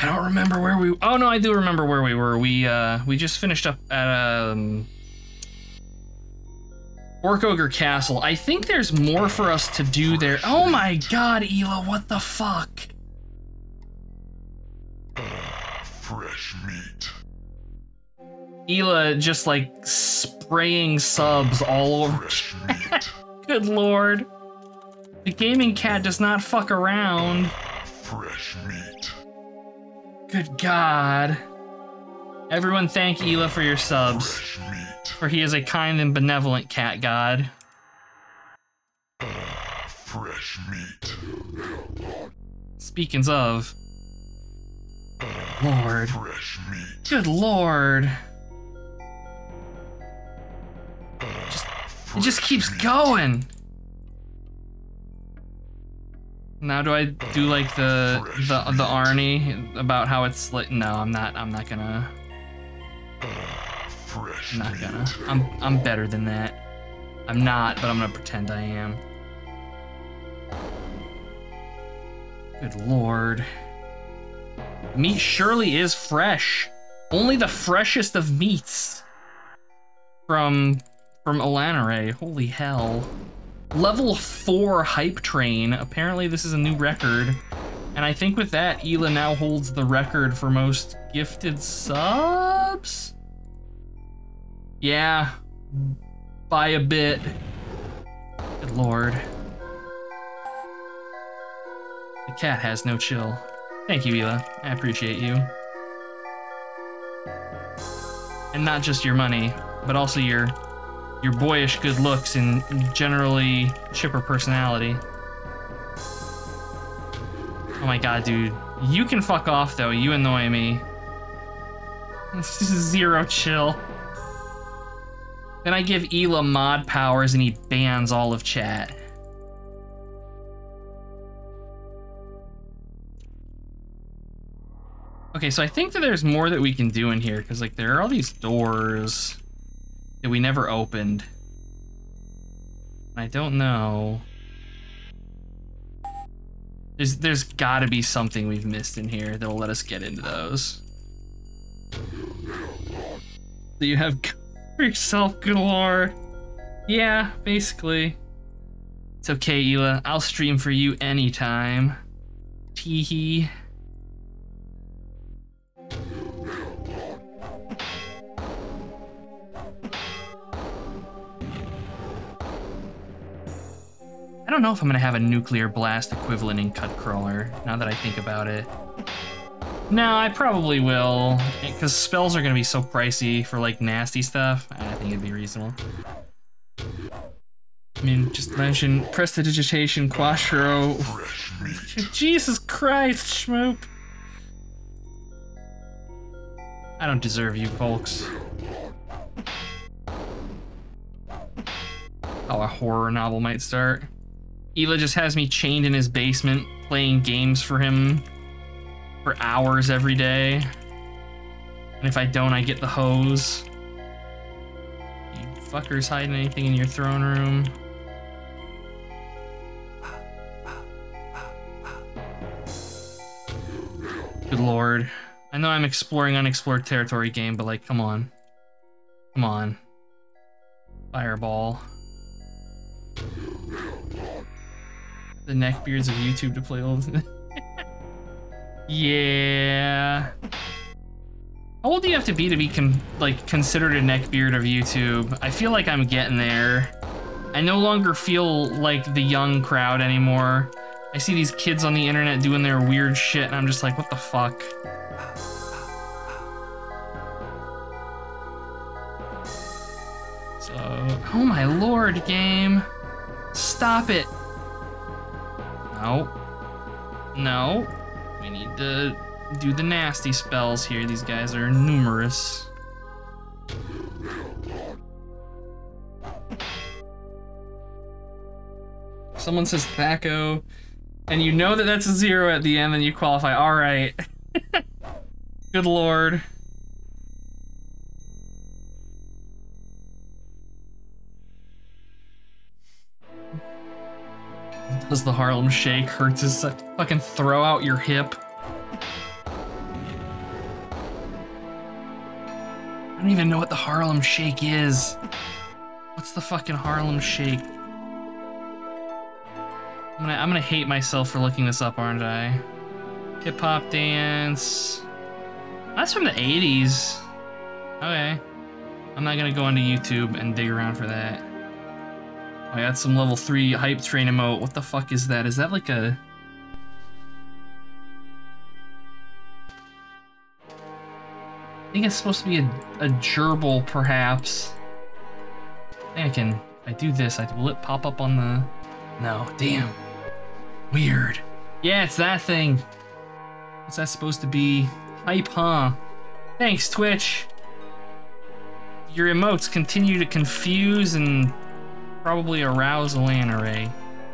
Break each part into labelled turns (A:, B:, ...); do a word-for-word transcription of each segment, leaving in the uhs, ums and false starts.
A: I don't remember where we... Oh, no, I do remember where we were. We, uh, we just finished up at, um... Orc Ogre Castle. I think there's more for us to do there. Oh my god, Ela, what the fuck?
B: Fresh meat.
A: Ela just, like, spraying subs all over.
B: Fresh meat.
A: Good lord. The gaming cat does not fuck around.
B: Fresh meat.
A: Good god. Everyone thank Ela for your subs.
B: Fresh meat.
A: For he is a kind and benevolent cat god.
B: Fresh meat.
A: Speaking of. Lord.
B: Fresh meat.
A: Good lord. Just, it just keeps going. Now do I do like the the the Arnie about how it's like? No, I'm not. I'm not gonna. I'm not gonna. I'm I'm better than that. I'm not, but I'm gonna pretend I am. Good lord. Meat surely is fresh. Only the freshest of meats. From from Honorary. Holy hell. Level four hype train. Apparently this is a new record. And I think with that, Ela now holds the record for most gifted subs? Yeah. By a bit. Good lord. The cat has no chill. Thank you, Ela. I appreciate you. And not just your money, but also your your boyish good looks and generally chipper personality. Oh my god, dude. You can fuck off, though. You annoy me. Zero chill. Then I give Ela mod powers and he bans all of chat. Okay, so I think that there's more that we can do in here, because like there are all these doors that we never opened. I don't know. There's there's gotta be something we've missed in here that'll let us get into those. Do you have for yourself, good lord? Yeah, basically. It's okay, Ela. I'll stream for you anytime. Teehee. I don't know if I'm gonna have a nuclear blast equivalent in Cut Crawler, now that I think about it. No, I probably will, because spells are gonna be so pricey for like nasty stuff. I think it'd be reasonable. I mean, just mention Prestidigitation, Quattro. Jesus Christ, Schmoop. I don't deserve you, folks. How a horror novel might start. Ela just has me chained in his basement, playing games for him for hours every day. And if I don't, I get the hose. You fuckers hiding anything in your throne room? Good lord. I know I'm exploring unexplored territory game, but like, come on. Come on. Fireball. The neckbeards of YouTube to play old. Yeah. How old do you have to be to be con like considered a neckbeard of YouTube? I feel like I'm getting there. I no longer feel like the young crowd anymore. I see these kids on the internet doing their weird shit and I'm just like, what the fuck? So, oh my lord, game. Stop it. No. No. We need to do the nasty spells here. These guys are numerous. Someone says Thaco, and you know that that's a zero at the end, then you qualify. All right. Good lord. Does the Harlem Shake hurts his fucking throw out your hip? don't even know what the Harlem Shake is. What's the fucking Harlem Shake? I'm gonna, I'm gonna hate myself for looking this up, aren't I? Hip hop dance. That's from the eighties. Okay. I'm not gonna go onto YouTube and dig around for that. I got some level three hype train emote. What the fuck is that? Is that like a... I think it's supposed to be a, a gerbil, perhaps. I think I can... If I do this, I, will it pop up on the... No, damn. Weird. Yeah, it's that thing. What's that supposed to be? Hype, huh? Thanks, Twitch. Your emotes continue to confuse and probably arouse a LAN array.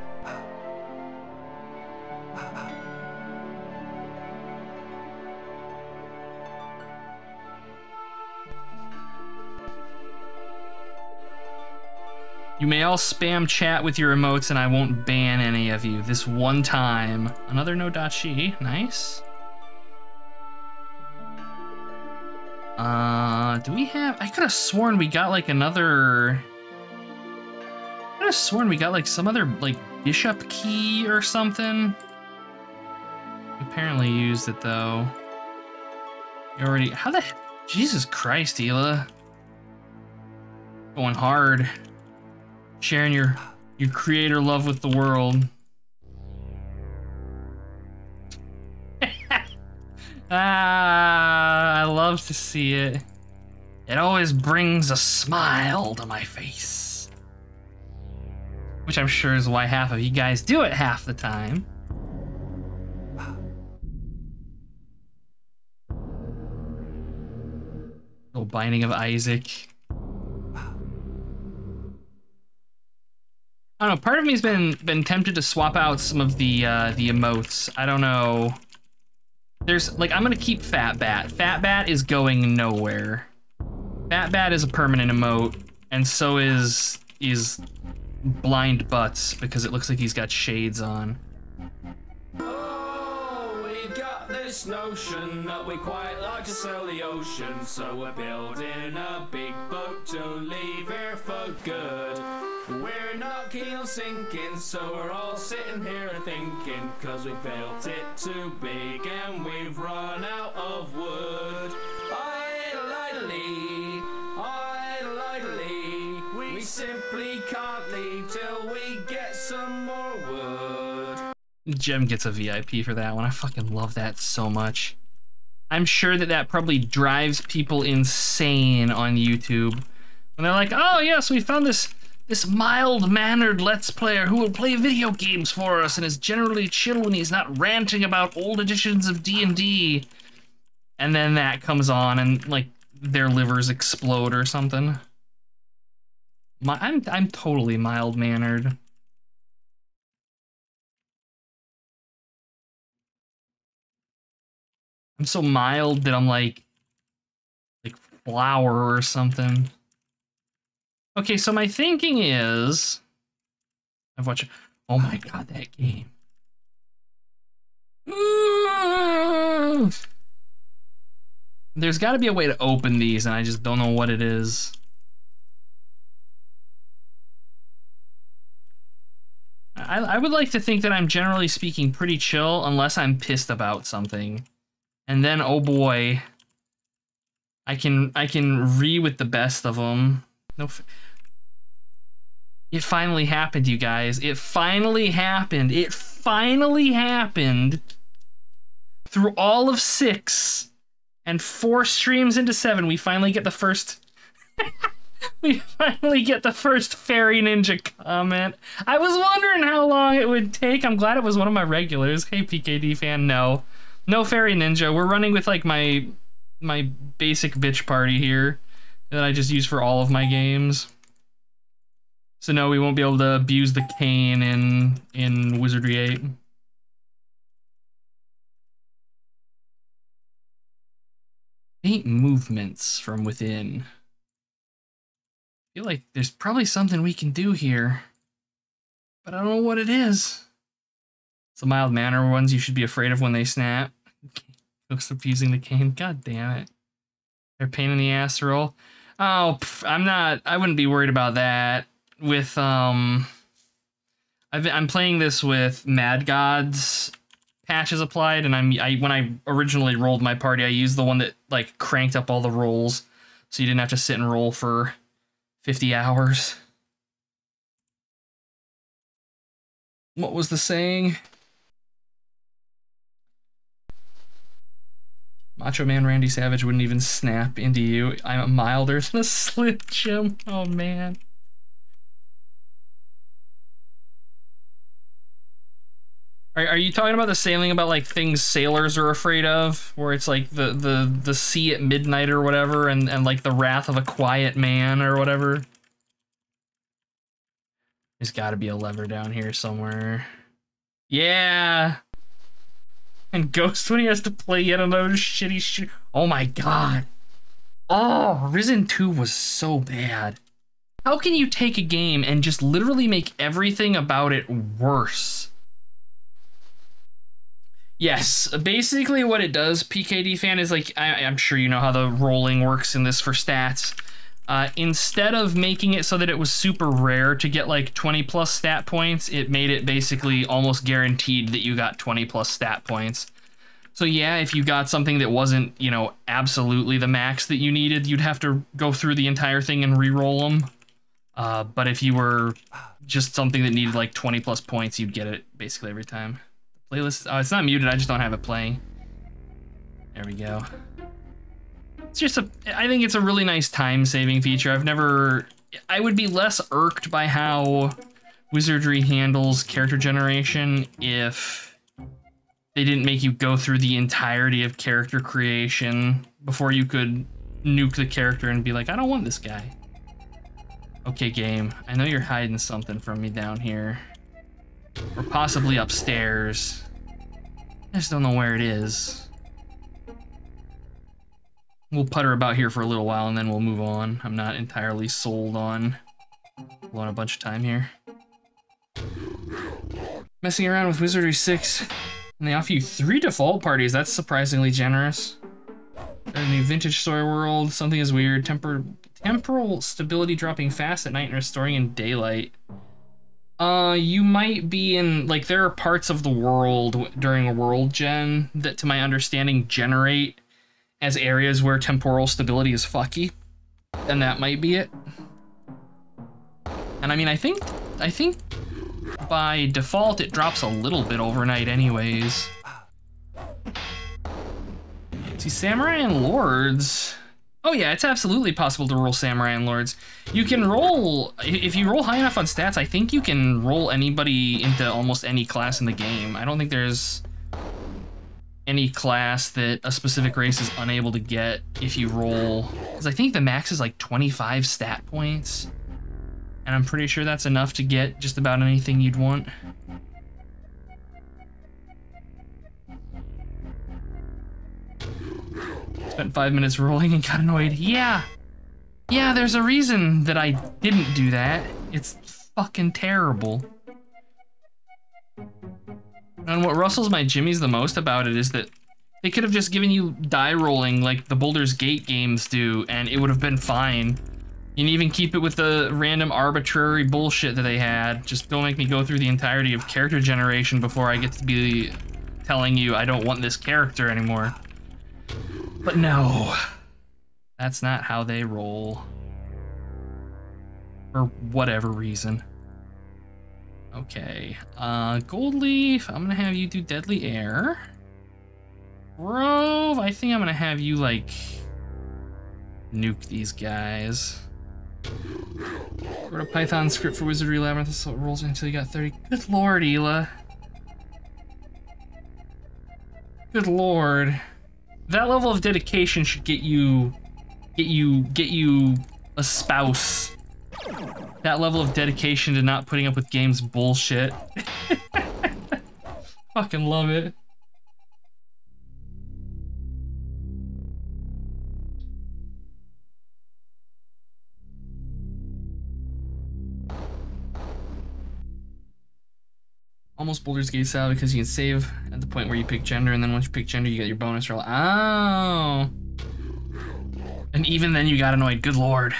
A: You may all spam chat with your emotes and I won't ban any of you. This one time. Another no.she. Nice. Uh, do we have... I could have sworn we got like another... I could have sworn we got like some other like bishop key or something. We apparently used it though. You already... How the... Jesus Christ, Hila. Going hard. Sharing your your creator love with the world. Ah, I love to see it. It always brings a smile to my face. Which I'm sure is why half of you guys do it half the time. Little Binding of Isaac. I don't know, part of me's been been tempted to swap out some of the uh, the emotes. I don't know. There's like I'm gonna keep Fat Bat. Fat Bat is going nowhere. Fat Bat is a permanent emote, and so is is Blind Butts because it looks like he's got shades on.
C: Oh, we got this notion that we quite like to sail the ocean, so we're building a big boat to leave here for good. We're not keen on sinking, so we're all sitting here thinking, cause we built it too big and we've run out of wood. Idle-idly, idle-idly, we simply can't leave till we get some more wood.
A: Jem gets a V I P for that one. I fucking love that so much. I'm sure that that probably drives people insane on YouTube. When they're like, oh yes, we found this This mild-mannered Let's Player who will play video games for us and is generally chill when he's not ranting about old editions of D and D. And then that comes on and, like, their livers explode or something. My, I'm, I'm totally mild-mannered. I'm so mild that I'm like, like flour or something. Okay, so my thinking is, I've watched, oh my god, that game. There's got to be a way to open these, and I just don't know what it is. I, I would like to think that I'm generally speaking pretty chill, unless I'm pissed about something. And then, oh boy, I can, I can re with the best of them. No, it finally happened, you guys. It finally happened. It finally happened. Through all of six and four streams into seven, we finally get the first. we finally get the first Fairy Ninja comment. I was wondering how long it would take. I'm glad it was one of my regulars. Hey, P K D fan. No, no Fairy Ninja. We're running with like my my basic bitch party here that I just use for all of my games. So no, we won't be able to abuse the cane in in Wizardry eight. Faint movements from within. I feel like there's probably something we can do here, but I don't know what it is. It's the mild manner ones you should be afraid of when they snap. Looks abusing the cane. God damn it. They're a pain in the ass to roll. Oh, pff, I'm not. I wouldn't be worried about that. With um, I've, I'm playing this with Mad Gods patches applied, and I'm I when I originally rolled my party, I used the one that like cranked up all the rolls, so you didn't have to sit and roll for fifty hours. What was the saying? Macho Man Randy Savage wouldn't even snap into you. I'm milder than a Slim Jim. Oh, man. Are, are you talking about the sailing about, like, things sailors are afraid of? Where it's, like, the, the, the sea at midnight or whatever, and, and, like, the wrath of a quiet man or whatever? There's gotta be a lever down here somewhere. Yeah! And Ghost when he has to play yet another shitty shit. Oh my god. Oh, Risen two was so bad. How can you take a game and just literally make everything about it worse? Yes, basically what it does, P K D fan, is like, I, I'm sure you know how the rolling works in this for stats. Uh, instead of making it so that it was super rare to get like twenty plus stat points, it made it basically almost guaranteed that you got twenty plus stat points. So yeah, if you got something that wasn't, you know, absolutely the max that you needed, you'd have to go through the entire thing and re-roll them. Uh, but if you were just something that needed like twenty plus points, you'd get it basically every time. The playlist, oh, it's not muted, I just don't have it playing. There we go. It's just a, I think it's a really nice time-saving feature. I've never, I would be less irked by how Wizardry handles character generation if they didn't make you go through the entirety of character creation before you could nuke the character and be like, I don't want this guy. Okay, game, I know you're hiding something from me down here. Or possibly upstairs. I just don't know where it is. We'll putter about here for a little while and then we'll move on. I'm not entirely sold on blowing a bunch of time here. Messing around with Wizardry six, and they offer you three default parties. That's surprisingly generous. A new vintage story world. Something is weird. Temper temporal stability dropping fast at night and restoring in daylight. Uh, you might be in, like, there are parts of the world during a world gen that, to my understanding, generate as areas where temporal stability is fucky, and that might be it. And I mean, I think, I think by default it drops a little bit overnight anyways. See, Samurai and Lords. Oh yeah, it's absolutely possible to roll Samurai and Lords. You can roll, if you roll high enough on stats, I think you can roll anybody into almost any class in the game. I don't think there's any class that a specific race is unable to get if you roll, because I think the max is like twenty-five stat points, and I'm pretty sure that's enough to get just about anything you'd want. Spent five minutes rolling and got annoyed. Yeah, yeah, there's a reason that I didn't do that. It's fucking terrible. And what rustles my jimmies the most about it is that they could have just given you die rolling like the Baldur's Gate games do, and it would have been fine. You can even keep it with the random arbitrary bullshit that they had. Just don't make me go through the entirety of character generation before I get to be telling you I don't want this character anymore. But no, that's not how they roll. For whatever reason. Okay, uh, Gold Leaf, I'm gonna have you do Deadly Air. Grove, I think I'm gonna have you, like, nuke these guys. Wrote a Python script for Wizardry Labyrinth, so it rolls until you got thirty. Good lord, Ela. Good lord. That level of dedication should get you, get you, get you a spouse. That level of dedication to not putting up with games bullshit. Fucking love it. Almost Baldur's Gate style because you can save at the point where you pick gender, and then once you pick gender, you get your bonus roll. Oh. even then you got annoyed. Good lord.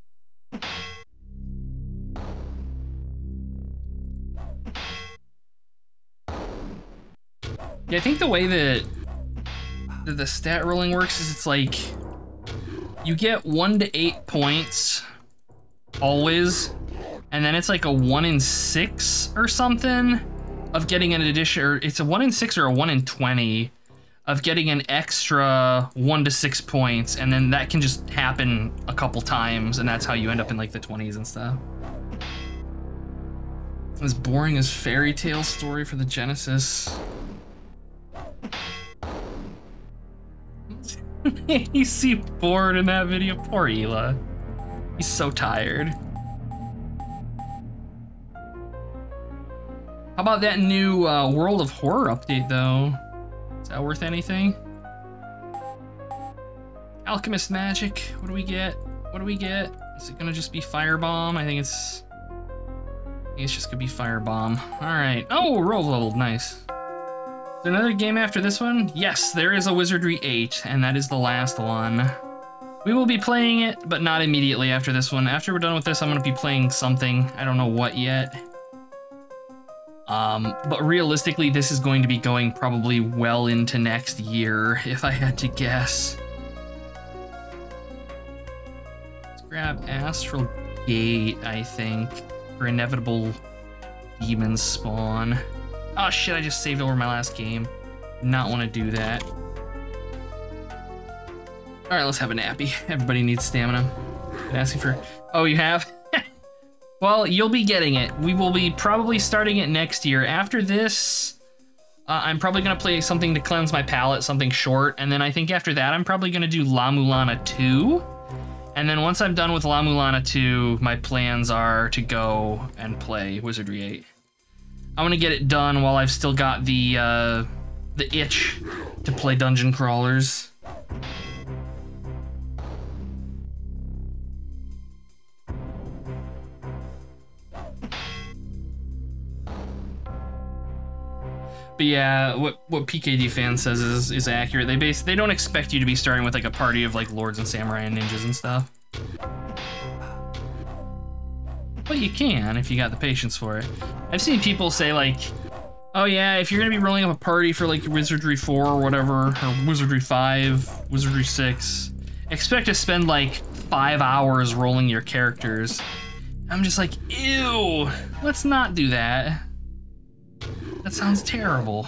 A: Yeah, I think the way that the, the stat rolling works is it's like you get one to eight points always, and then it's like a one in six or something of getting an addition, or it's a one in six or a one in twenty of getting an extra one to six points, and then that can just happen a couple times, and that's how you end up in like the twenties and stuff. As boring as fairy tale story for the Genesis. You see bored in that video? Poor Hila. He's so tired. How about that new uh, World of Horror update, though? Is that worth anything? Alchemist magic. What do we get? What do we get? Is it gonna just be Firebomb? I think it's... I think it's just gonna be Firebomb. Alright. Oh, roll leveled. Nice. Is there another game after this one? Yes, there is a Wizardry eight, and that is the last one. We will be playing it, but not immediately after this one. After we're done with this, I'm gonna be playing something. I don't know what yet. Um, but realistically, this is going to be going probably well into next year, if I had to guess. Let's grab Astral Gate, I think, for inevitable demon spawn. Oh shit, I just saved over my last game. Not want to do that. Alright, let's have a nappy. Everybody needs stamina. Been asking for... Oh, you have? Well, you'll be getting it. We will be probably starting it next year. After this, uh, I'm probably going to play something to cleanse my palate, something short. And then I think after that, I'm probably going to do La Mulana two. And then once I'm done with La Mulana two, my plans are to go and play Wizardry eight. I want to get it done while I've still got the, uh, the itch to play dungeon crawlers. But yeah, what what P K D fan says is is accurate. They base they don't expect you to be starting with like a party of like lords and samurai and ninjas and stuff. But you can if you got the patience for it. I've seen people say like, oh yeah, if you're gonna be rolling up a party for like Wizardry four or whatever, or Wizardry five, Wizardry six, expect to spend like five hours rolling your characters. I'm just like, ew, let's not do that. That sounds terrible.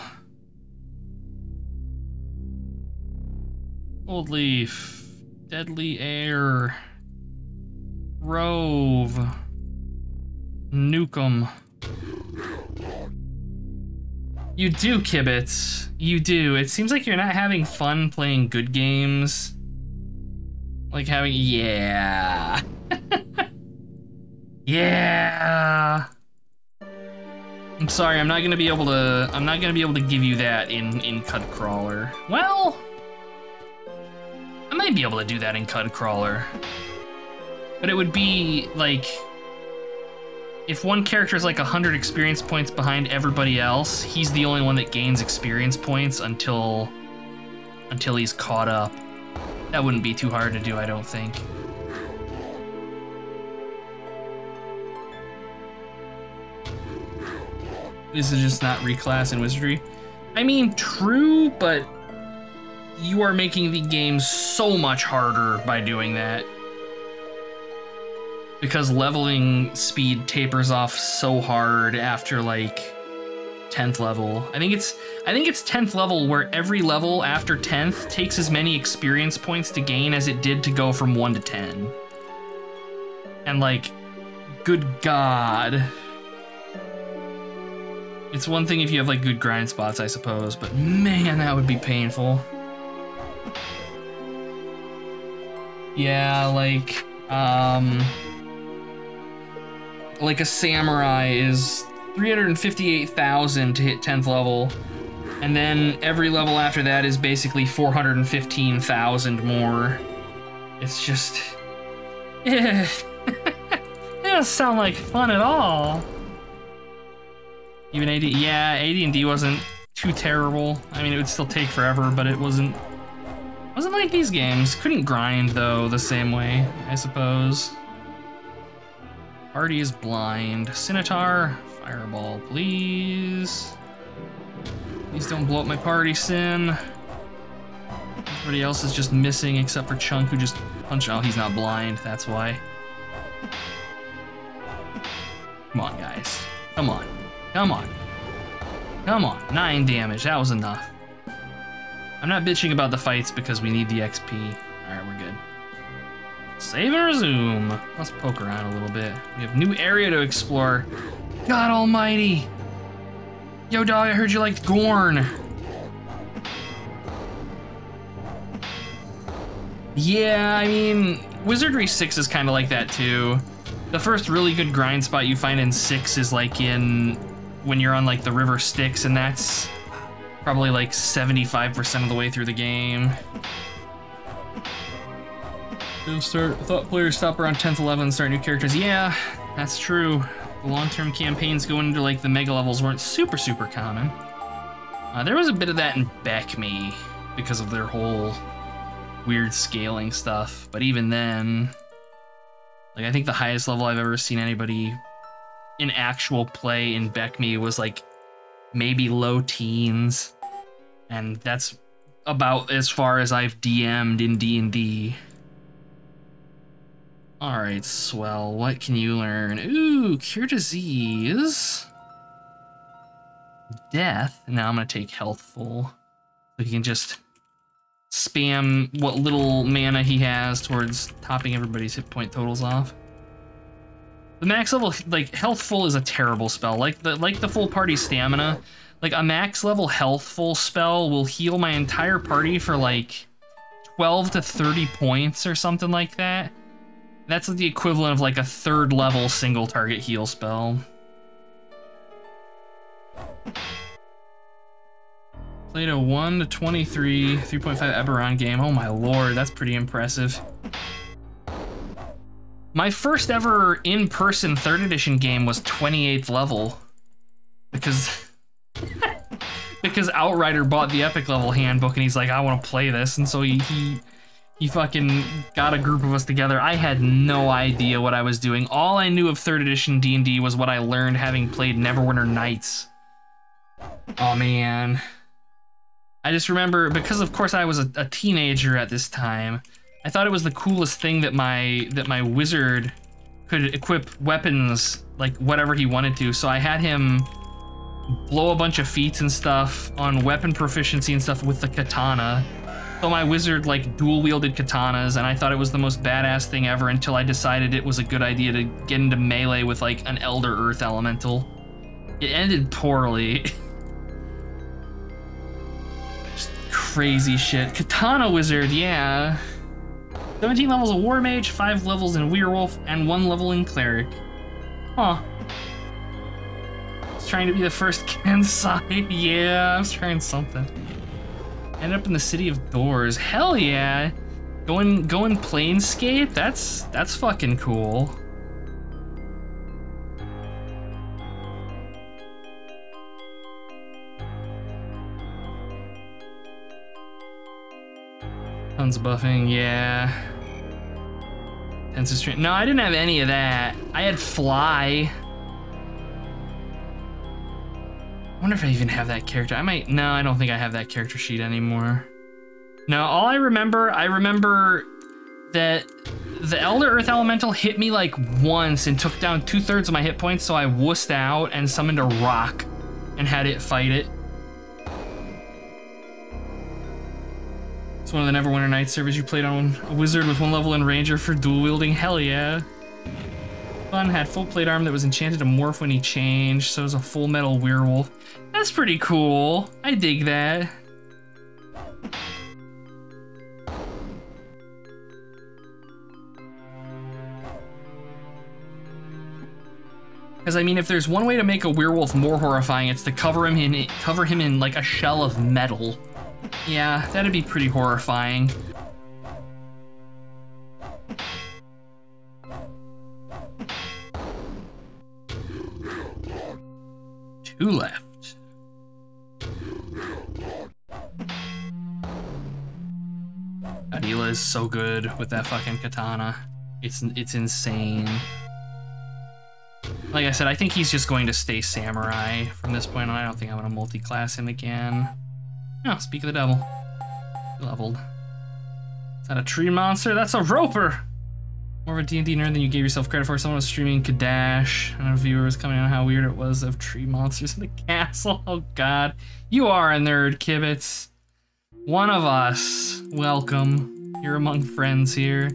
A: Old Leaf, Deadly Air, Rove, Nukem. You do, Kibitz. You do. It seems like you're not having fun playing good games. Like having, yeah. Yeah. I'm sorry, I'm not gonna be able to. I'm not gonna be able to give you that in in Cud Crawler. Well, I might be able to do that in Cud Crawler, but it would be like if one character is like one hundred experience points behind everybody else, he's the only one that gains experience points until until he's caught up. That wouldn't be too hard to do, I don't think. This is just not reclass in Wizardry. I mean, true, but you are making the game so much harder by doing that. Because leveling speed tapers off so hard after like tenth level. I think it's I think it's tenth level where every level after tenth takes as many experience points to gain as it did to go from one to ten. And like, good God. It's one thing if you have like good grind spots, I suppose, but man, that would be painful. Yeah, like, um, like a samurai is three hundred fifty-eight thousand to hit tenth level, and then every level after that is basically four hundred fifteen thousand more. It's just, yeah, it doesn't sound like fun at all. Even A D, yeah, A D and D wasn't too terrible. I mean, it would still take forever, but it wasn't Wasn't like these games. Couldn't grind, though, the same way, I suppose. Party is blind. Scimitar, fireball, please. Please don't blow up my party, Sin. Everybody else is just missing except for Chunk, who just punched. Oh, he's not blind, that's why. Come on, guys. Come on. Come on. Come on. Nine damage. That was enough. I'm not bitching about the fights because we need the X P. Alright, we're good. Save and resume. Let's poke around a little bit. We have new area to explore. God almighty. Yo, dog, I heard you liked Gorn. Yeah, I mean, Wizardry six is kind of like that too. The first really good grind spot you find in six is like in when you're on like the River Styx, and that's probably like seventy-five percent of the way through the game. They'll start, thought players stop around tenth, eleventh and start new characters. Yeah, that's true. The long-term campaigns going into like the mega levels weren't super, super common. Uh, there was a bit of that in Beckme because of their whole weird scaling stuff, but even then, like I think the highest level I've ever seen anybody in actual play in Beckme was like maybe low teens, and that's about as far as I've D M'd in D and D. Alright, swell. What can you learn? Ooh, cure disease. Death. Now I'm gonna take health full. So he can just spam what little mana he has towards topping everybody's hit point totals off. The max level, like, health full is a terrible spell. Like the like the full party stamina, like a max level health full spell will heal my entire party for like twelve to thirty points or something like that. That's the equivalent of like a third level single target heal spell. Played a one to twenty-three, three point five Eberron game. Oh my lord, that's pretty impressive. My first ever in-person third edition game was twenty-eighth level. Because... because Outrider bought the epic level handbook and he's like, I want to play this, and so he... he He fucking got a group of us together. I had no idea what I was doing. All I knew of third edition D and D was what I learned having played Neverwinter Nights. Oh man. I just remember, because of course I was a, a teenager at this time, I thought it was the coolest thing that my that my wizard could equip weapons, like whatever he wanted to. So I had him blow a bunch of feats and stuff on weapon proficiency and stuff with the katana. So my wizard like dual wielded katanas, and I thought it was the most badass thing ever until I decided it was a good idea to get into melee with like an Elder Earth Elemental. It ended poorly. Just crazy shit. Katana wizard, yeah. seventeen levels of War Mage, five levels in Werewolf, and one level in Cleric. Huh. I was trying to be the first Kansai. Yeah, I was trying something. End up in the City of Doors. Hell yeah! Going going Planescape? That's that's fucking cool. Tons of buffing, yeah. Tenses Train. No, I didn't have any of that. I had Fly. I wonder if I even have that character. I might, no, I don't think I have that character sheet anymore. No, all I remember, I remember that the Elder Earth Elemental hit me like once and took down two thirds of my hit points, so I wussed out and summoned a rock and had it fight it. It's one of the Neverwinter Nights servers you played on a wizard with one level in Ranger for dual wielding. Hell yeah. Fun, had full plate arm that was enchanted to morph when he changed, so it was a full metal werewolf. That's pretty cool. I dig that. Because I mean, if there's one way to make a werewolf more horrifying, it's to cover him in cover him in like a shell of metal. Yeah, that'd be pretty horrifying. Two left. God, Hila is so good with that fucking katana. It's it's insane. Like I said, I think he's just going to stay samurai from this point on. I don't think I'm gonna multi-class him again. No, speak of the devil. Leveled. Is that a tree monster? That's a roper! More of a D and D nerd than you gave yourself credit for. Someone was streaming Kadash, and a viewer was coming on how weird it was of tree monsters in the castle. Oh god. You are a nerd, Kibitz. One of us. Welcome. You're among friends here.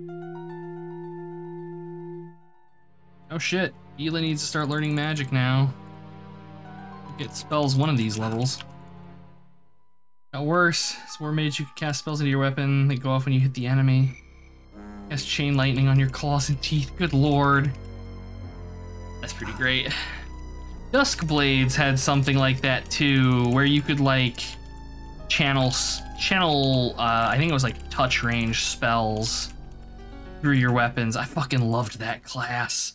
A: Oh shit. Hila needs to start learning magic now. Get spells one of these levels. Got worse. Sword mage, you can cast spells into your weapon. They go off when you hit the enemy. Cast chain lightning on your claws and teeth. Good lord. That's pretty great. Duskblades had something like that too, where you could like channel, channel. Uh, I think it was like touch range spells through your weapons. I fucking loved that class.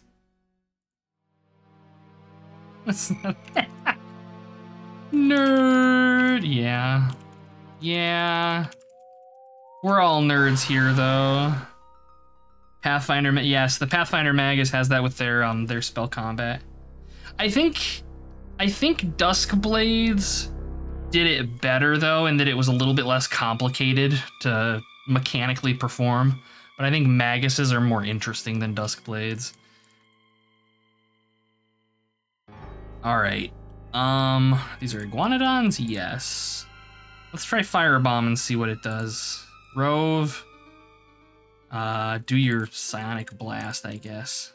A: Nerd. Yeah. Yeah. We're all nerds here, though. Pathfinder, yes, the Pathfinder Magus has that with their um their spell combat. I think, I think Duskblades did it better though, in that it was a little bit less complicated to mechanically perform. But I think Maguses are more interesting than Duskblades. All right, um, these are Iguanodons, yes. Let's try Firebomb and see what it does. Rove. Uh, do your Psionic Blast, I guess.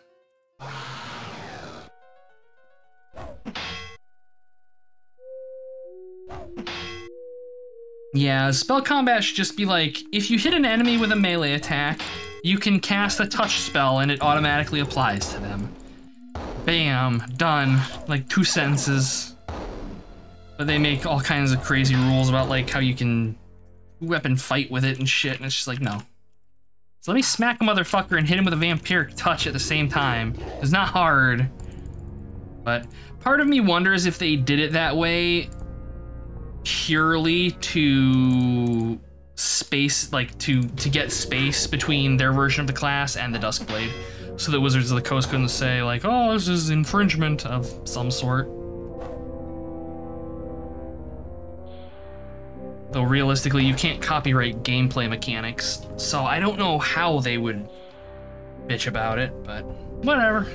A: Yeah, spell combat should just be like, if you hit an enemy with a melee attack, you can cast a touch spell and it automatically applies to them. Bam, done. Like two sentences. But they make all kinds of crazy rules about like how you can weapon fight with it and shit, and it's just like, no. So let me smack a motherfucker and hit him with a vampiric touch at the same time. It's not hard. But part of me wonders if they did it that way purely to space, like to, to get space between their version of the class and the Duskblade. So the Wizards of the Coast couldn't say like, oh, this is infringement of some sort. Though realistically, you can't copyright gameplay mechanics, so I don't know how they would bitch about it, but whatever.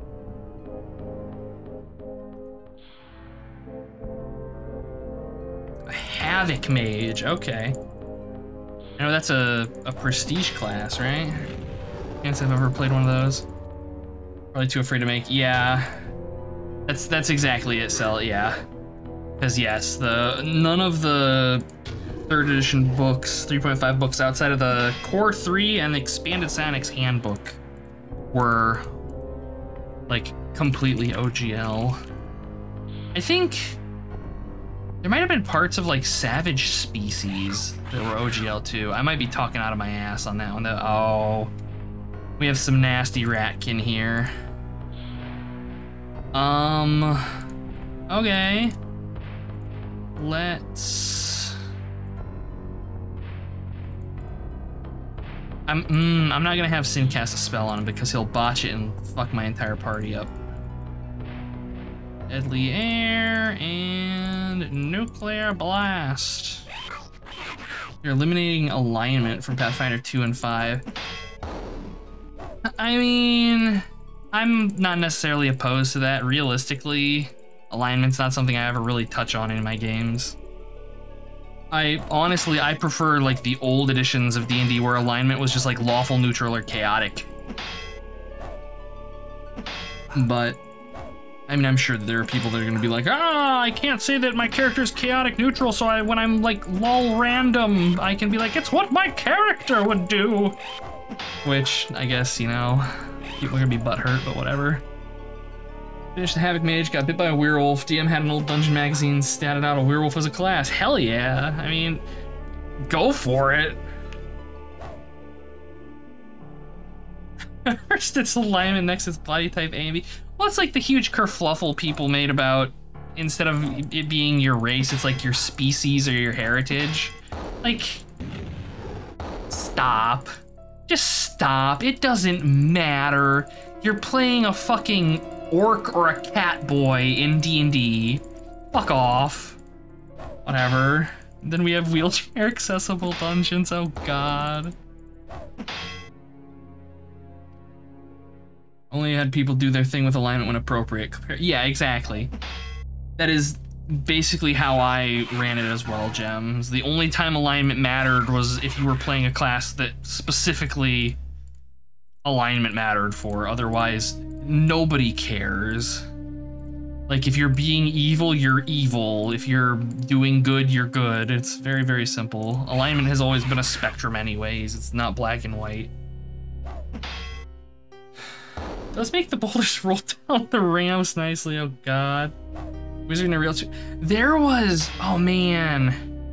A: A Havoc Mage, okay. I know that's a, a prestige class, right? Can't say I've ever played one of those. Probably too afraid to make, yeah. That's that's exactly it, Cell, yeah. Because yes, the none of the third edition books, three point five books outside of the Core three and the Expanded Psionics Handbook were like completely O G L. I think there might have been parts of like Savage Species that were O G L too. I might be talking out of my ass on that one though. Oh, we have some nasty ratkin here. Um, okay. Let's... I'm, mm, I'm not gonna have Sin cast a spell on him because he'll botch it and fuck my entire party up. Deadly Air and Nuclear Blast. You're eliminating alignment from Pathfinder two and five. I mean, I'm not necessarily opposed to that. Realistically, alignment's not something I ever really touch on in my games. I honestly, I prefer like the old editions of D and D where alignment was just like lawful, neutral, or chaotic. But, I mean, I'm sure that there are people that are gonna be like, ah, I can't say that my character's chaotic neutral, so I, when I'm like lol random, I can be like, it's what my character would do. Which, I guess, you know, people are gonna be butthurt, but whatever. Finished the Havoc Mage, got bit by a werewolf. D M had an old dungeon magazine, statted out a werewolf as a class. Hell yeah, I mean, go for it. First it's alignment, next it's body type A and B. Well, it's like the huge kerfluffle people made about, instead of it being your race, it's like your species or your heritage. Like, stop. Just stop. It doesn't matter. You're playing a fucking orc or a cat boy in D and D. Fuck off. Whatever. Then we have wheelchair accessible dungeons. Oh god. Only had people do their thing with alignment when appropriate. Yeah, exactly. That is basically how I ran it as well, Gems. The only time alignment mattered was if you were playing a class that specifically alignment mattered for. Otherwise, nobody cares. Like, if you're being evil, you're evil. If you're doing good, you're good. It's very, very simple. Alignment has always been a spectrum anyways. It's not black and white. Let's make the boulders roll down the ramps nicely. Oh god. Wizard in a real ch- There was, oh man.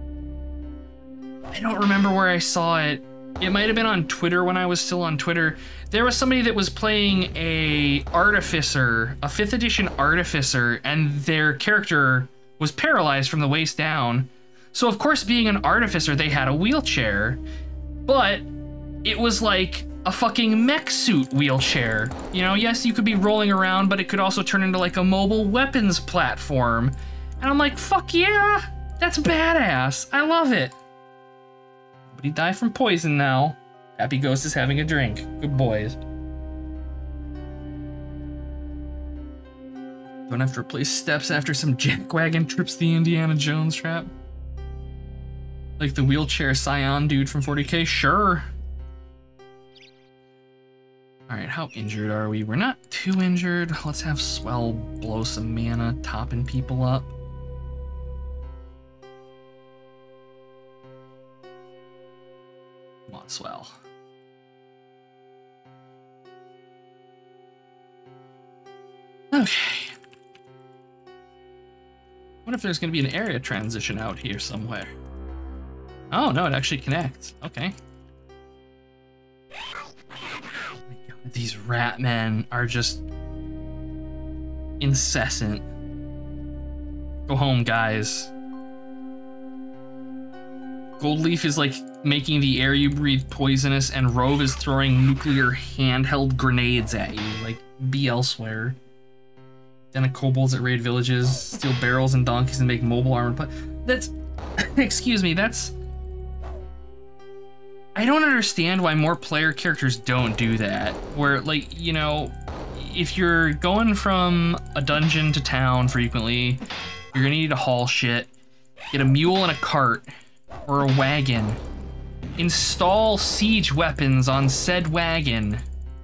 A: I don't remember where I saw it. It might have been on Twitter when I was still on Twitter. There was somebody that was playing a artificer, a fifth edition artificer, and their character was paralyzed from the waist down. So of course, being an artificer, they had a wheelchair, but it was like a fucking mech suit wheelchair. You know, yes, you could be rolling around, but it could also turn into like a mobile weapons platform. And I'm like, fuck yeah, that's badass. I love it. But he died from poison now. Happy Ghost is having a drink. Good boys. Don't have to replace steps after some jackwagon trips the Indiana Jones trap. Like the wheelchair Scion dude from forty K? Sure. Alright, how injured are we? We're not too injured. Let's have Swell blow some mana, topping people up. Come on, Swell. Okay. What if there's going to be an area transition out here somewhere? Oh, no, it actually connects. Okay. These rat men are just incessant. Go home, guys. Goldleaf is like making the air you breathe poisonous, and Rove is throwing nuclear handheld grenades at you. Like, be elsewhere. Den of kobolds at raid villages, steal barrels and donkeys and make mobile armored pla- That's... excuse me, that's... I don't understand why more player characters don't do that. Where, like, you know, if you're going from a dungeon to town frequently, you're gonna need to haul shit. Get a mule and a cart, or a wagon. Install siege weapons on said wagon.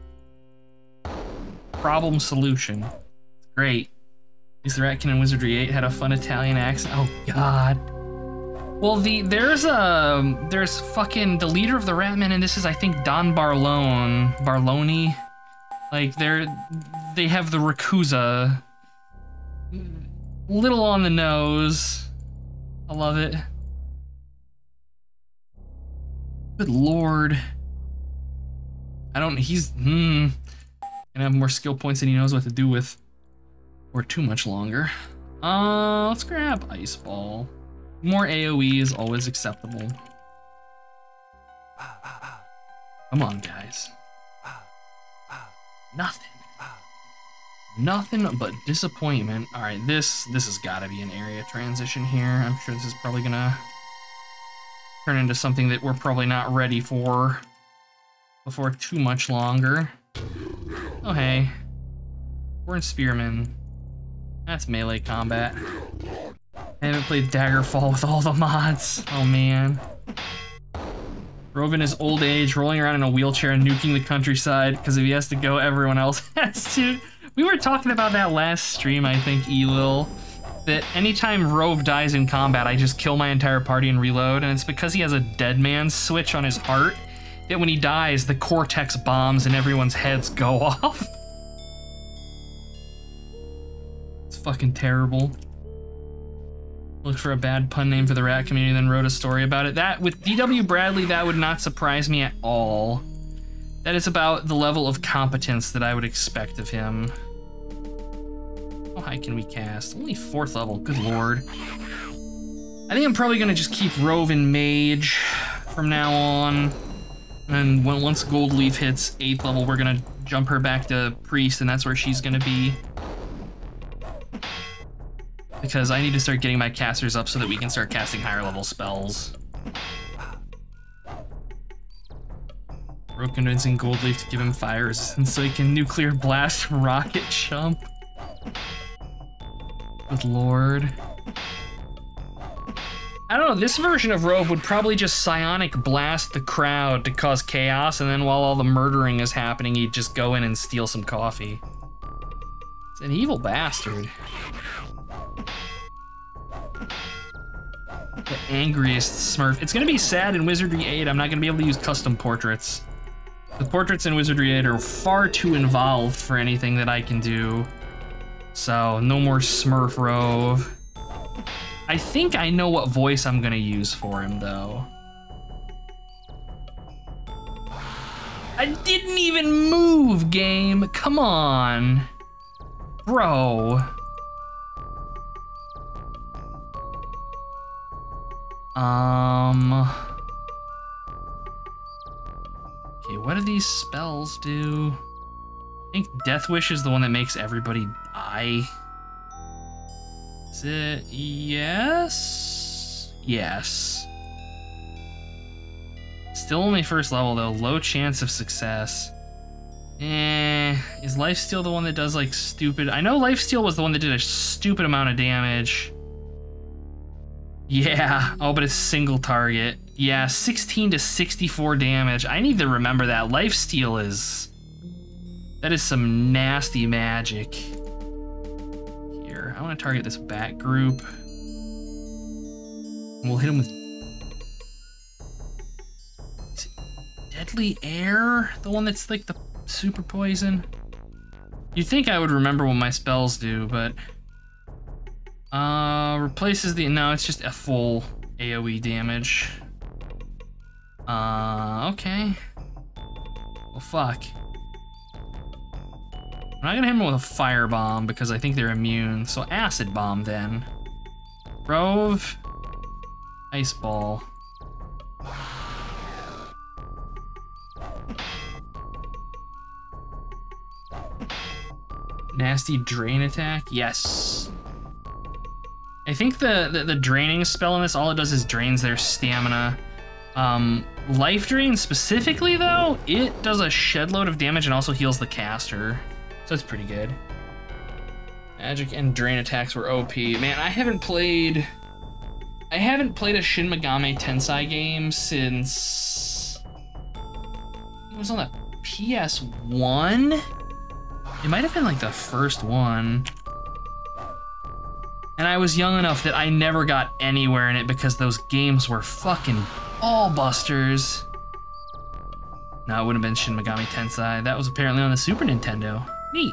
A: Problem solution. Great. At least the Ratkin in Wizardry eight had a fun Italian accent. Oh god. Well, the there's a there's fucking the leader of the Ratmen, and this is I think Don Barlone, Barloni. Like they're they have the Rakuza. Little on the nose. I love it. Good lord. I don't. He's hmm. Gonna have more skill points than he knows what to do with, or too much longer. Uh, let's grab Ice Ball. More A O E is always acceptable. Come on, guys. Nothing. Nothing but disappointment. All right, this this has got to be an area transition here. I'm sure this is probably gonna turn into something that we're probably not ready for before too much longer. Oh hey, we're in Spearman. That's melee combat. I haven't played Daggerfall with all the mods. Oh man. Rove in his old age, rolling around in a wheelchair and nuking the countryside, because if he has to go, everyone else has to. We were talking about that last stream, I think, Elil. That anytime Rove dies in combat, I just kill my entire party and reload, and it's because he has a dead man switch on his heart, that when he dies, the Cortex bombs and everyone's heads go off. It's fucking terrible. Looked for a bad pun name for the rat community, then wrote a story about it. That, with D W Bradley, that would not surprise me at all. That is about the level of competence that I would expect of him. How high can we cast? Only fourth level, good lord. I think I'm probably gonna just keep Rove and Mage from now on. And when once Gold Leaf hits eighth level, we're gonna jump her back to Priest, and that's where she's gonna be. Because I need to start getting my casters up so that we can start casting higher level spells. We're convincing Gold Leaf to give him fire resistance so he can nuclear blast rocket jump. Good lord. I don't know, this version of Rogue would probably just psionic blast the crowd to cause chaos, and then while all the murdering is happening, he'd just go in and steal some coffee. It's an evil bastard. The angriest Smurf. It's gonna be sad in Wizardry eight, I'm not gonna be able to use custom portraits. The portraits in Wizardry eight are far too involved for anything that I can do. So, no more Smurf Rove. I think I know what voice I'm gonna use for him, though. I didn't even move, game. Come on. Bro. Um... Okay, what do these spells do? I think Death Wish is the one that makes everybody die. Is it? Yes? Yes. Still only first level though, low chance of success. Eh, is Lifesteal the one that does like stupid? I know Lifesteal was the one that did a stupid amount of damage. Yeah, oh, but it's single target. Yeah, sixteen to sixty-four damage. I need to remember that. Lifesteal is... That is some nasty magic. Here, I want to target this bat group. And we'll hit him with... Is it Deadly Air? The one that's like the super poison? You'd think I would remember what my spells do, but... Uh, replaces the... No, it's just a full AoE damage. Uh, okay. Well, fuck. I'm not gonna hit him with a fire bomb because I think they're immune. So acid bomb then. Rove. Ice ball. Nasty drain attack. Yes. I think the, the the draining spell in this, all it does is drains their stamina. Um, Life Drain specifically though, it does a shed load of damage and also heals the caster. So that's pretty good. Magic and drain attacks were O P. Man, I haven't played... I haven't played a Shin Megami Tensei game since... It was on the P S one? It might have been like the first one. And I was young enough that I never got anywhere in it because those games were fucking ball busters. No, it wouldn't have been Shin Megami Tensei. That was apparently on the Super Nintendo. Neat.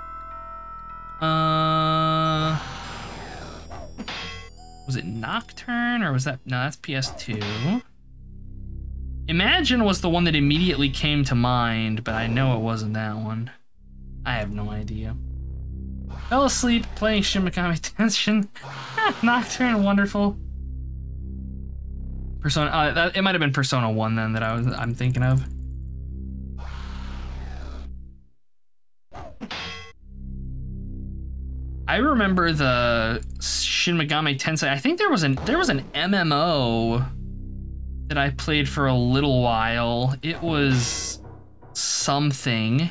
A: Uh, was it Nocturne or was that? No, that's P S two. Imagine was the one that immediately came to mind, but I know it wasn't that one. I have no idea. Fell asleep playing Shin Megami Tensei. Nocturne, wonderful. Persona. Uh, that, it might have been Persona one then that I was. I'm thinking of. I remember the Shin Megami Tensei. I think there was an there was an M M O that I played for a little while. It was something.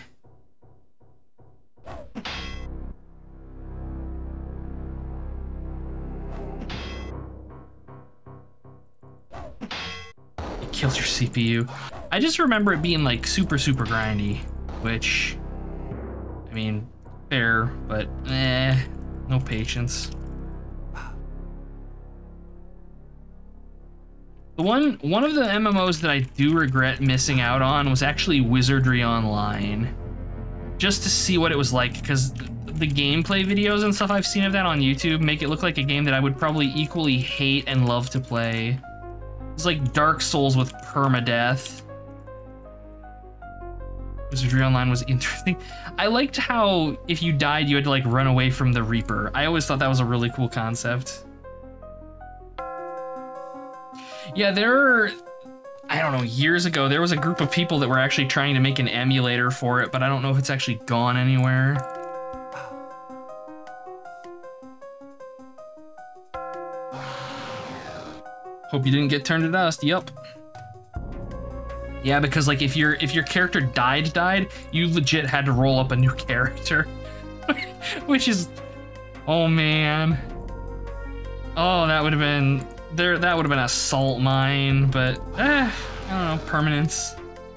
A: It kills your C P U. I just remember it being like super super grindy, which, I mean, fair, but eh, no patience. The one one of the M M Os that I do regret missing out on was actually Wizardry Online. Just to see what it was like, because the gameplay videos and stuff I've seen of that on YouTube make it look like a game that I would probably equally hate and love to play. It's like Dark Souls with permadeath. Wizardry Online was interesting. I liked how if you died, you had to like run away from the Reaper. I always thought that was a really cool concept. Yeah, there are... I don't know, years ago, there was a group of people that were actually trying to make an emulator for it, but I don't know if it's actually gone anywhere. Hope you didn't get turned to dust. Yup. Yeah, because like if your if your character died died, you legit had to roll up a new character. Which is, oh man. Oh, that would have been there. That would have been a salt mine, but eh, I don't know, permanence.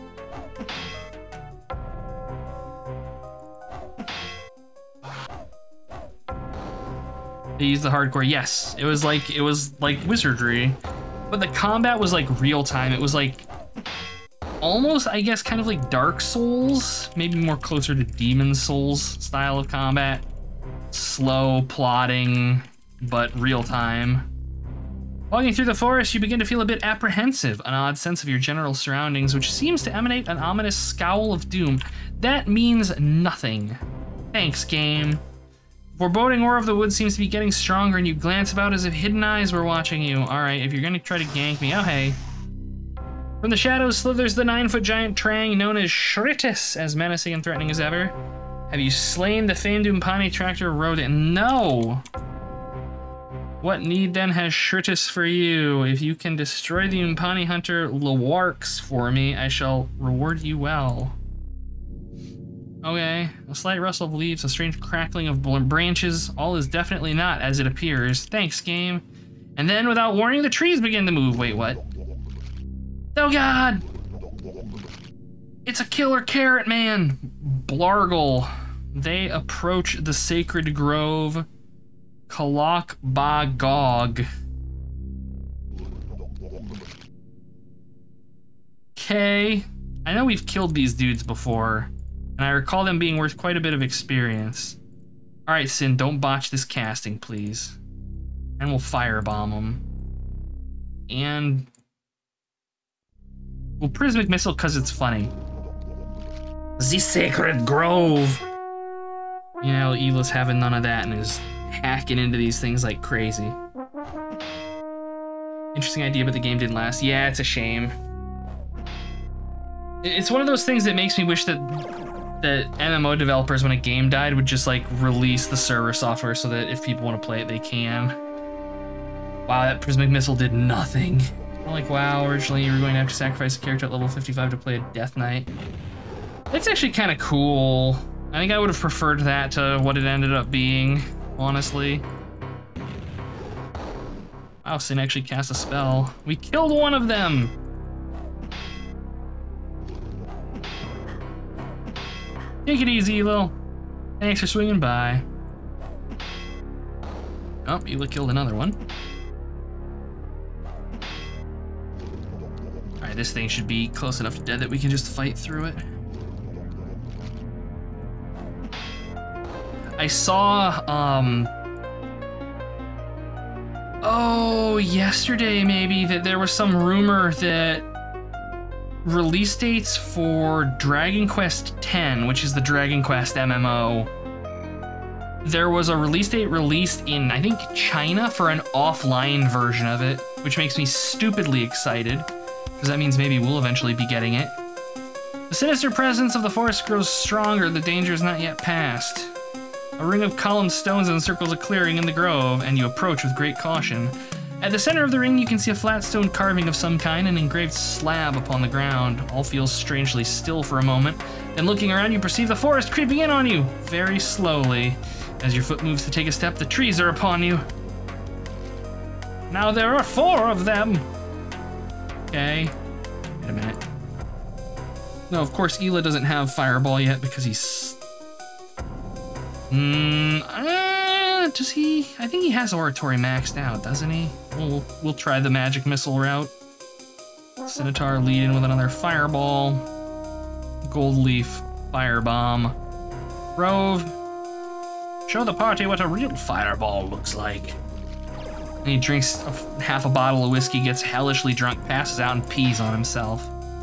A: They used the hardcore. Yes, it was like it was like Wizardry, but the combat was like real time. It was like almost, I guess, kind of like Dark Souls, maybe more closer to Demon Souls style of combat. Slow, plodding, but real time. Walking through the forest, you begin to feel a bit apprehensive, an odd sense of your general surroundings, which seems to emanate an ominous scowl of doom. That means nothing. Thanks, game. Foreboding aura of the woods seems to be getting stronger, and you glance about as if hidden eyes were watching you. Alright, if you're gonna try to gank me, oh hey. From the shadows slithers the nine-foot giant Trang known as Shritis, as menacing and threatening as ever. Have you slain the famed Umpani tractor rodent? No! What need then has Shritis for you? If you can destroy the Umpani hunter Lawarks for me, I shall reward you well. Okay, a slight rustle of leaves, a strange crackling of branches. All is definitely not as it appears. Thanks, game. And then, without warning, the trees begin to move. Wait, what? Oh god! It's a killer carrot man! Blargle. They approach the sacred grove. Kalak Ba Gog. Okay. I know we've killed these dudes before, and I recall them being worth quite a bit of experience. Alright, Sin, don't botch this casting, please. And we'll firebomb them. And we'll prismic missile because it's funny. The sacred grove! You know, Evil's having none of that and is hacking into these things like crazy. Interesting idea, but the game didn't last. Yeah, it's a shame. It's one of those things that makes me wish that that M M O developers, when a game died, would just like release the server software so that if people want to play it, they can. Wow, that prismic missile did nothing. Like, wow, originally you were going to have to sacrifice a character at level fifty-five to play a Death Knight. That's actually kind of cool. I think I would have preferred that to what it ended up being, honestly. Wow, Sin actually cast a spell. We killed one of them! Take it easy, Lil. Thanks for swinging by. Oh, Ela killed another one. Alright, this thing should be close enough to dead that we can just fight through it. I saw, um... oh, yesterday maybe, that there was some rumor that release dates for Dragon Quest ten, which is the Dragon Quest M M O, there was a release date released in, I think, China for an offline version of it, which makes me stupidly excited, because that means maybe we'll eventually be getting it. The sinister presence of the forest grows stronger, the danger is not yet past. A ring of columned stones encircles a clearing in the grove, and you approach with great caution. At the center of the ring, you can see a flat stone carving of some kind, an engraved slab upon the ground. All feels strangely still for a moment. Then looking around, you perceive the forest creeping in on you, very slowly. As your foot moves to take a step, the trees are upon you. Now there are four of them! Okay. Wait a minute. No, of course, Ela doesn't have Fireball yet because he's... Hmm, uh, does he? I think he has Oratory maxed out, doesn't he? We'll, we'll try the magic missile route. Scimitar lead in with another Fireball. Gold Leaf, Firebomb. Grove. Show the party what a real Fireball looks like. And he drinks a, half a bottle of whiskey, gets hellishly drunk, passes out, and pees on himself.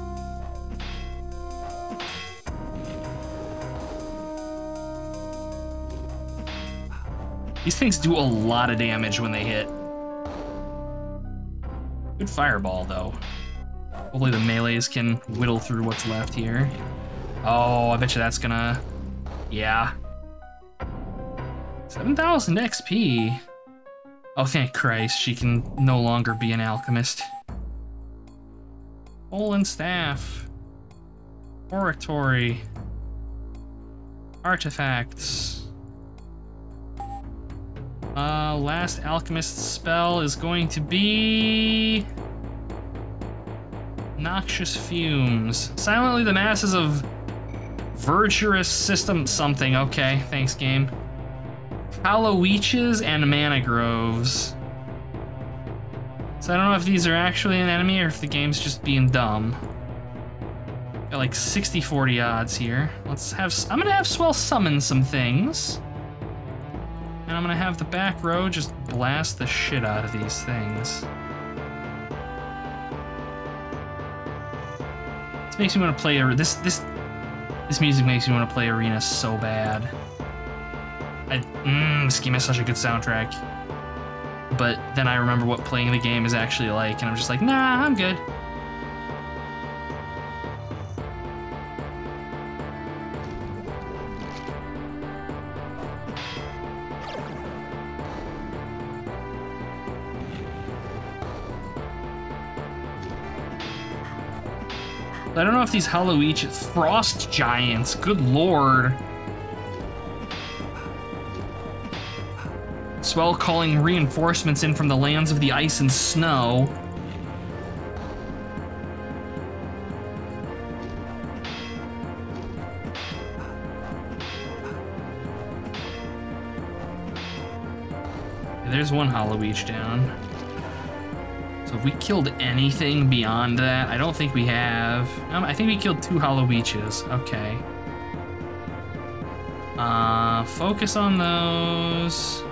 A: These things do a lot of damage when they hit. Good Fireball, though. Hopefully the melees can whittle through what's left here. Oh, I bet you that's gonna... Yeah. seven thousand X P. Oh, thank Christ, she can no longer be an alchemist. Olin staff. Oratory. Artifacts. Uh, last alchemist spell is going to be... Noxious fumes. Silently the masses of virtuous system something. Okay, thanks game. Halloweeches and mana groves. So I don't know if these are actually an enemy or if the game's just being dumb. Got like sixty forty odds here. Let's have, I'm gonna have Swell summon some things. And I'm gonna have the back row just blast the shit out of these things. This makes me want to play, this, this, this music makes me want to play Arena so bad. I, mm, this game has such a good soundtrack. But then I remember what playing the game is actually like, and I'm just like, nah, I'm good. I don't know if these Halloweech frost giants, good lord. Swell calling reinforcements in from the lands of the ice and snow. There's one Halloweech down. So if we killed anything beyond that, I don't think we have. Um, I think we killed two Halloweeches. Okay. Uh, focus on those.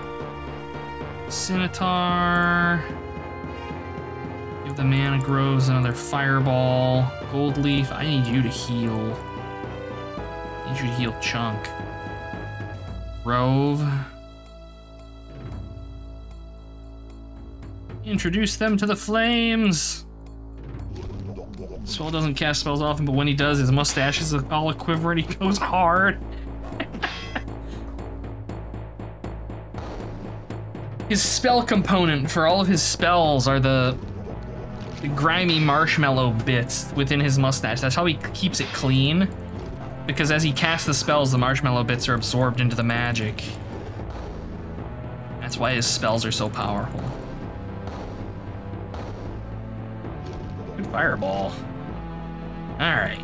A: Scimitar. Give the mana groves another fireball. Gold leaf. I need you to heal. I need you to heal Chunk. Rove. Introduce them to the flames. Swell doesn't cast spells often, but when he does, his mustache is all a quiver and he goes hard. His spell component for all of his spells are the, the grimy marshmallow bits within his mustache. That's how he keeps it clean. Because as he casts the spells, the marshmallow bits are absorbed into the magic. That's why his spells are so powerful. Good fireball. Alright.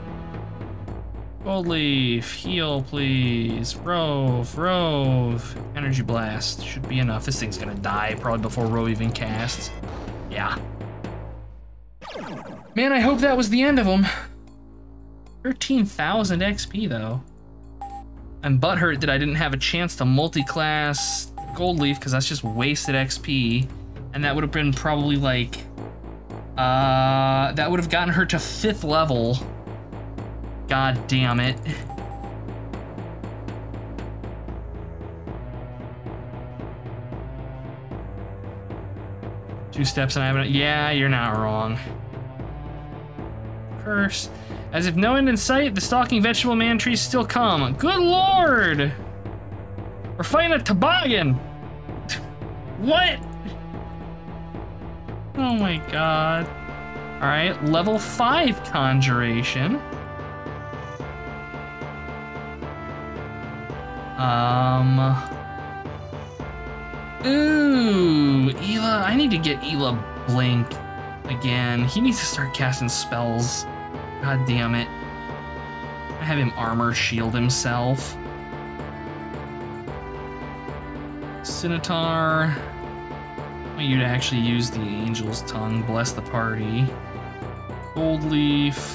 A: Gold leaf, heal please. Rove, Rove. Energy blast, should be enough. This thing's gonna die probably before Rove even casts. Yeah. Man, I hope that was the end of them. thirteen thousand X P though. I'm butthurt that I didn't have a chance to multi-class Gold leaf because that's just wasted X P. And that would have been probably like, uh, that would have gotten her to fifth level. God damn it. Two steps and I haven't, yeah, you're not wrong. Curse. As if no end in sight, the stalking vegetable man trees still come. Good lord! We're fighting a toboggan! What? Oh my god. Alright, level five conjuration. Um. Ooh, Ela. I need to get Ela Blink again. He needs to start casting spells. God damn it. I have him armor shield himself. Scimitar. I want you to actually use the Angel's Tongue. Bless the party. Gold leaf.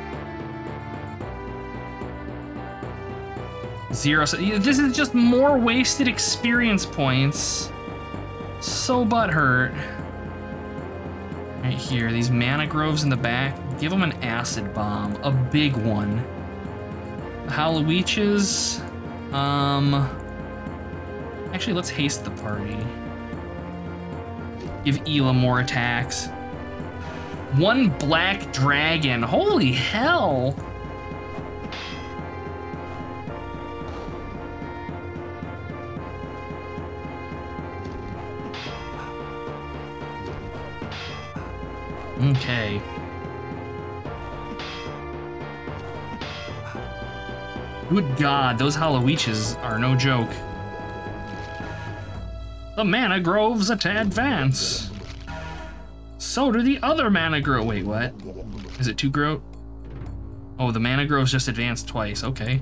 A: Zero. This is just more wasted experience points. So butthurt. Right here, these mana groves in the back. Give them an acid bomb, a big one. The Halloweeches. Um. Actually, let's haste the party. Give Ela more attacks. One black dragon. Holy hell. Okay. Good God, those Halloweeches are no joke. The mana groves advance. So do the other mana grove. Wait, what? Is it two grove? Oh, the mana groves just advanced twice. Okay.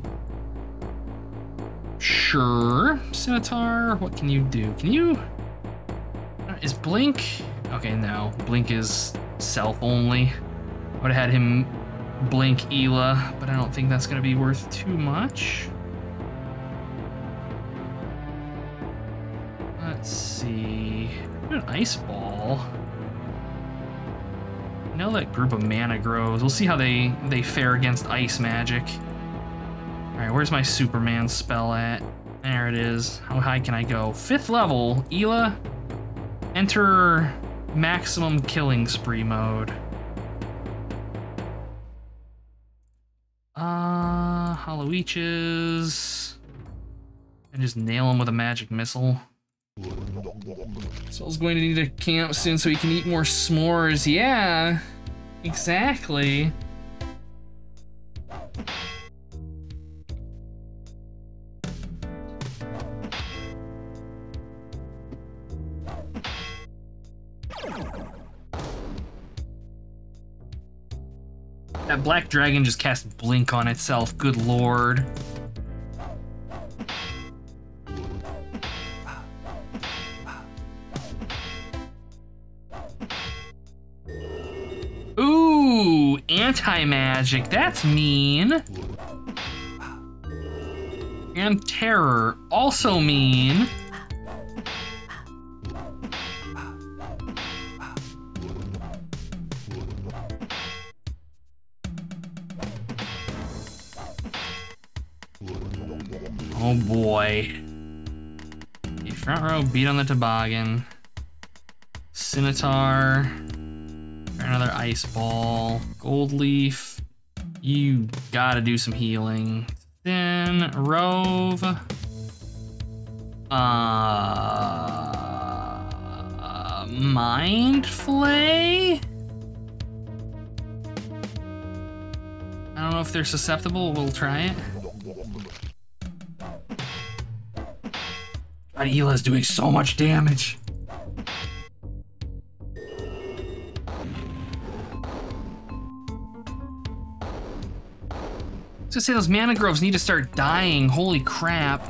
A: Sure. Scimitar, what can you do? Can you... Is Blink... Okay, no. Blink is self only. I would have had him blink Ela, but I don't think that's going to be worth too much. Let's see. An ice ball. I know that group of mana grows. We'll see how they, they fare against ice magic. Alright, where's my Superman spell at? There it is. How high can I go? Fifth level. Ela, enter maximum killing spree mode. Uh, Halloweeches. And just nail him with a magic missile. Soul's going to need a camp soon so he can eat more s'mores. Yeah, exactly. That black dragon just cast Blink on itself. Good lord. Ooh, anti-magic. That's mean. And terror. Also mean. Oh boy. Okay, front row, beat on the toboggan. Scimitar. Another ice ball. Gold leaf. You gotta do some healing. Then Rove. Uh, Mind Flay? I don't know if they're susceptible. We'll try it. God, Ela's doing so much damage. I was gonna say those mana groves need to start dying. Holy crap.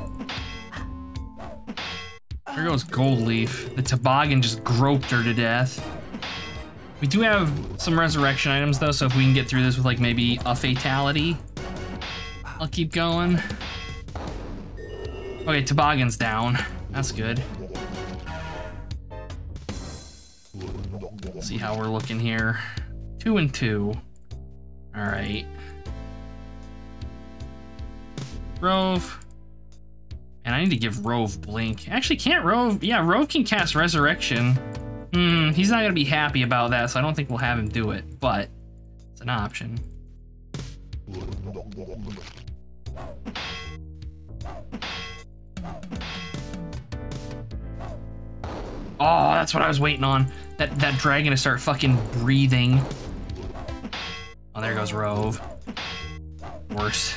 A: There goes Gold Leaf. The toboggan just groped her to death. We do have some resurrection items though, so if we can get through this with like maybe a fatality, I'll keep going. Okay, toboggan's down. That's good. Let's see how we're looking here. Two and two. All right. Rove. And I need to give Rove Blink. Actually, can't Rove? Yeah, Rove can cast Resurrection. Hmm, he's not gonna be happy about that, so I don't think we'll have him do it, but it's an option. Oh, that's what I was waiting on. That that dragon to start fucking breathing. Oh, there goes Rove. Worse.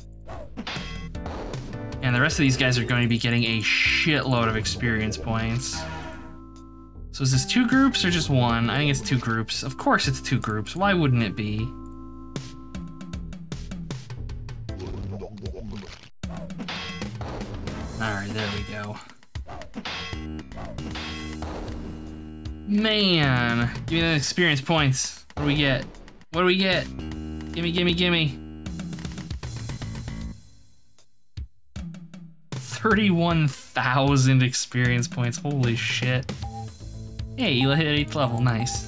A: And the rest of these guys are going to be getting a shitload of experience points. So is this two groups or just one? I think it's two groups. Of course it's two groups. Why wouldn't it be? Alright, there we go. Man, give me the experience points. What do we get? What do we get? Gimme, gimme, gimme. thirty-one thousand experience points. Holy shit. Hey, Ela hit eighth level. Nice.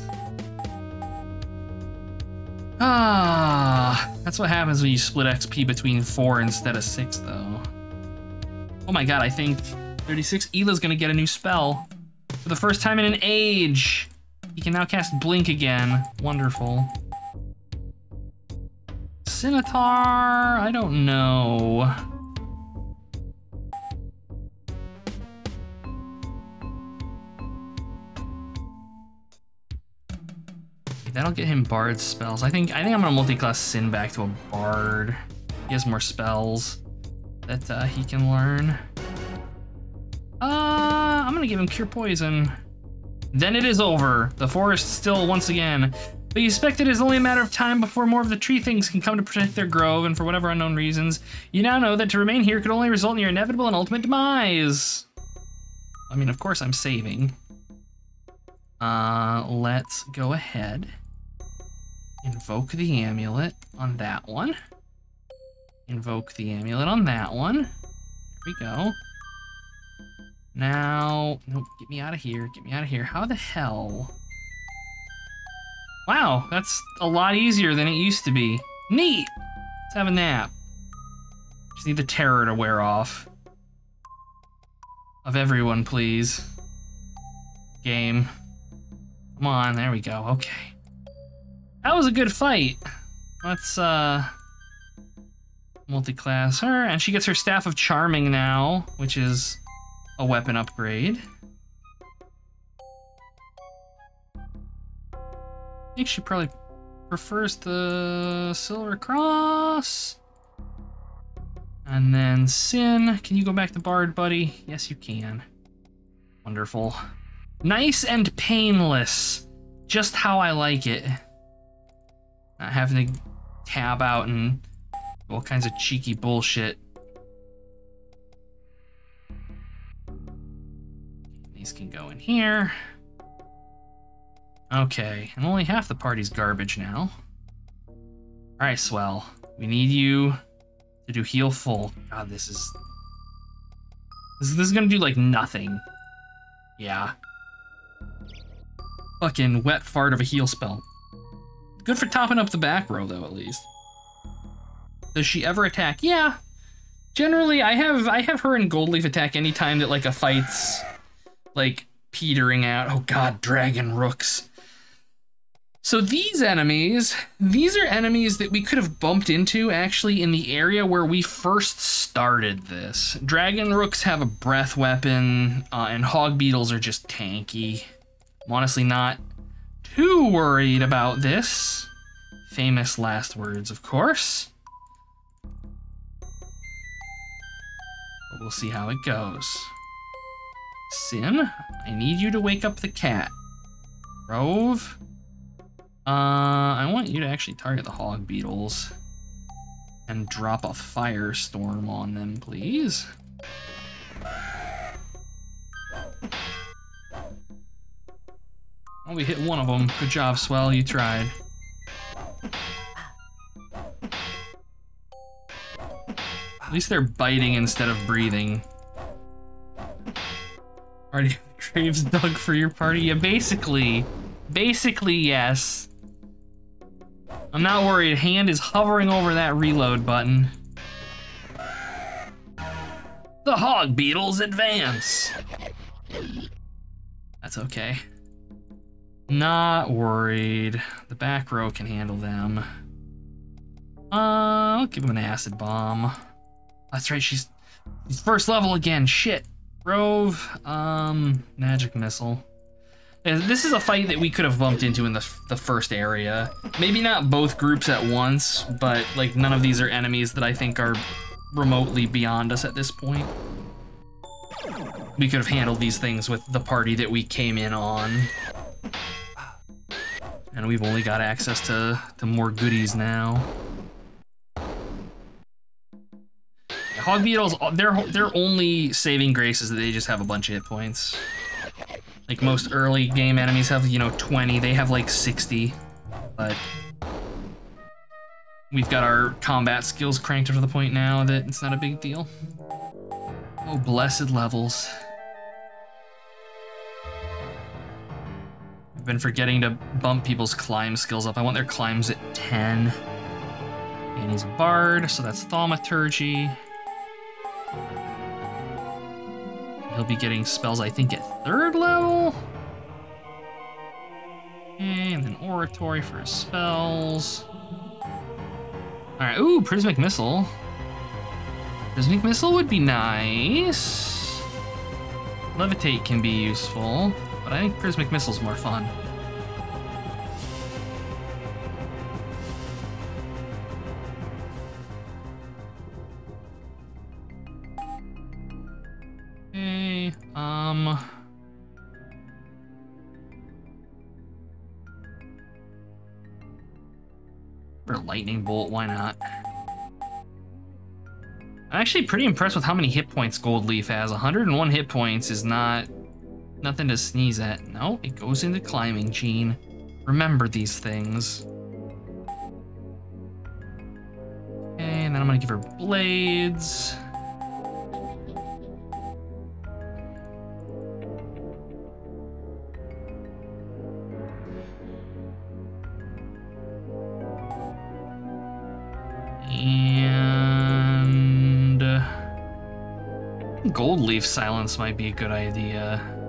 A: Ah, that's what happens when you split X P between four instead of six, though. Oh my god, I think thirty-six. Ela's gonna get a new spell for the first time in an age. He can now cast Blink again. Wonderful. Scimitar, I don't know. That'll get him Bard spells. I think I think I'm gonna multi-class Sin back to a Bard. He has more spells that uh, he can learn. Uh, I'm gonna give him Cure Poison. Then it is over. The forest still once again. But you suspect it is only a matter of time before more of the tree things can come to protect their grove, and for whatever unknown reasons, you now know that to remain here could only result in your inevitable and ultimate demise. I mean, of course I'm saving. Uh, let's go ahead. Invoke the amulet on that one. Invoke the amulet on that one. There we go. Now, nope, get me out of here, get me out of here. How the hell? Wow, that's a lot easier than it used to be. Neat! Let's have a nap. Just need the terror to wear off. Of everyone, please. Game. Come on, there we go, okay. That was a good fight. Let's, uh... multi-class her, and she gets her Staff of Charming now, which is a weapon upgrade. I think she probably prefers the Silver Cross. And then Sin, can you go back to Bard, buddy? Yes, you can. Wonderful. Nice and painless. Just how I like it. Not having to tab out and all kinds of cheeky bullshit. These can go in here. Okay, and only half the party's garbage now. Alright, Swell. We need you to do heal full. God, this is... This, this is gonna do, like, nothing. Yeah. Fucking wet fart of a heal spell. Good for topping up the back row, though, at least. Does she ever attack? Yeah. Generally, I have I have her and Goldleaf attack anytime that, like, a fight's, like, petering out. Oh god, dragon rooks. So these enemies, these are enemies that we could have bumped into, actually, in the area where we first started this. Dragon rooks have a breath weapon, uh, and hog beetles are just tanky. I'm honestly not too worried about this. Famous last words, of course. But we'll see how it goes. Sin, I need you to wake up the cat. Grove, uh, I want you to actually target the hog beetles and drop a firestorm on them, please. Oh, we hit one of them. Good job, Swell. You tried. At least they're biting instead of breathing. Already graves dug for your party? Yeah, basically. Basically, yes. I'm not worried. Hand is hovering over that reload button. The hog beetles advance. That's okay. Not worried. The back row can handle them. Uh, I'll give him an acid bomb. That's right, she's, she's first level again. Shit. Grove, um, magic missile. Yeah, this is a fight that we could have bumped into in the, the first area. Maybe not both groups at once, but like none of these are enemies that I think are remotely beyond us at this point. We could have handled these things with the party that we came in on. And we've only got access to, to more goodies now. Hog beetles, their their only saving grace is that they just have a bunch of hit points. Like most early game enemies have, you know, twenty. They have like sixty. But we've got our combat skills cranked up to the point now that it's not a big deal. Oh, blessed levels. I've been forgetting to bump people's climb skills up. I want their climbs at ten. And he's a bard, so that's thaumaturgy. He'll be getting spells, I think, at third level? Okay, and then oratory for his spells. Alright, ooh, prismic missile. Prismic missile would be nice. Levitate can be useful, but I think prismic missile's more fun. Okay, um... or lightning bolt, why not? I'm actually pretty impressed with how many hit points Gold Leaf has. one hundred and one hit points is not nothing to sneeze at. No, it goes into climbing, Gene. Remember these things. Okay, and then I'm gonna give her blades. And Gold Leaf Silence might be a good idea.